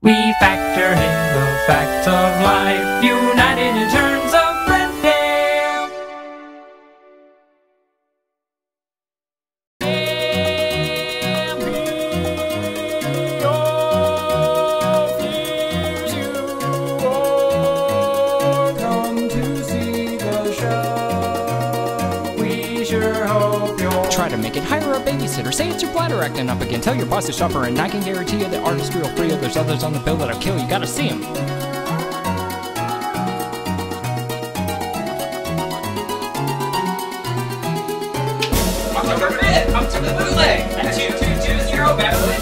We factor in the facts of life, united in terms of Brendale. Come to see the show. We sure hope you'll Try to make it, hire a babysitter, say it's your bladder acting up again, tell your boss to shopper, and I can guarantee you the artist real free. There's others on the bill that'll kill you, gotta see him. October 5th, come to the Bootleg at 2220 Beverly